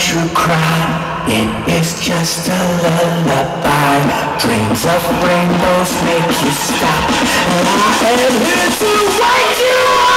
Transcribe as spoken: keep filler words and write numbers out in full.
you cry. It is just a lullaby. Dreams of rainbows make you stop. And I am here to wake you up.